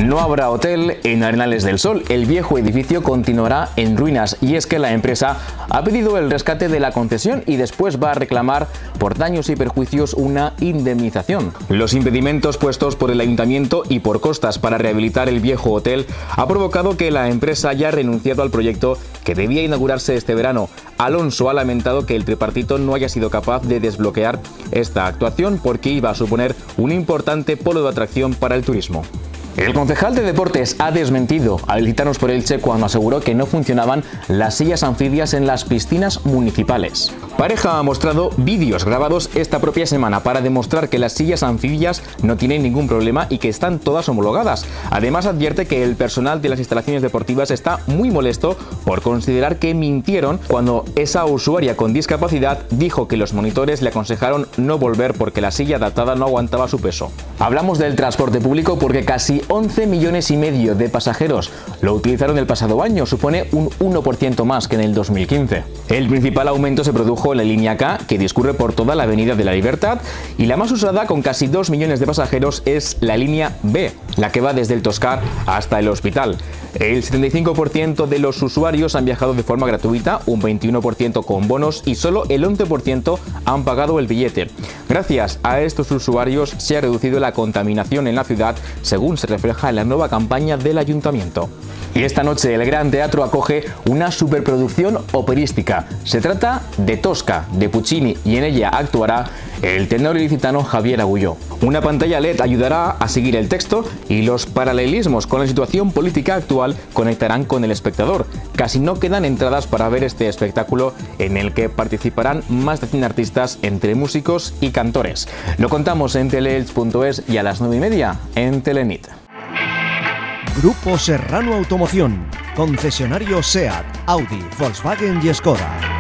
No habrá hotel en Arenales del Sol. El viejo edificio continuará en ruinas y es que la empresa ha pedido el rescate de la concesión y después va a reclamar por daños y perjuicios una indemnización. Los impedimentos puestos por el ayuntamiento y por costas para rehabilitar el viejo hotel ha provocado que la empresa haya renunciado al proyecto que debía inaugurarse este verano. Alonso ha lamentado que el tripartito no haya sido capaz de desbloquear esta actuación porque iba a suponer un importante polo de atracción para el turismo. El concejal de Deportes ha desmentido a Ilicitanos por Elche cuando aseguró que no funcionaban las sillas anfibias en las piscinas municipales. Pareja ha mostrado vídeos grabados esta propia semana para demostrar que las sillas anfibias no tienen ningún problema y que están todas homologadas. Además advierte que el personal de las instalaciones deportivas está muy molesto por considerar que mintieron cuando esa usuaria con discapacidad dijo que los monitores le aconsejaron no volver porque la silla adaptada no aguantaba su peso. Hablamos del transporte público porque casi 11,5 millones de pasajeros lo utilizaron el pasado año, supone un 1% más que en el 2015. El principal aumento se produjo en la línea K, que discurre por toda la Avenida de la Libertad, y la más usada, con casi 2 millones de pasajeros, es la línea B, la que va desde el Toscar hasta el Hospital. El 75% de los usuarios han viajado de forma gratuita, un 21% con bonos y solo el 11% han pagado el billete. Gracias a estos usuarios se ha reducido la contaminación en la ciudad, según se refleja en la nueva campaña del ayuntamiento. Y esta noche el Gran Teatro acoge una superproducción operística. Se trata de Tosca, de Puccini, y en ella actuará el tenor ilicitano Javier Agulló. Una pantalla LED ayudará a seguir el texto y los paralelismos con la situación política actual conectarán con el espectador. Casi no quedan entradas para ver este espectáculo en el que participarán más de 100 artistas entre músicos y cantores. Lo contamos en teleelch.es y a las 9:30 en Telenit. Grupo Serrano Automoción, concesionario SEAT, Audi, Volkswagen y Skoda.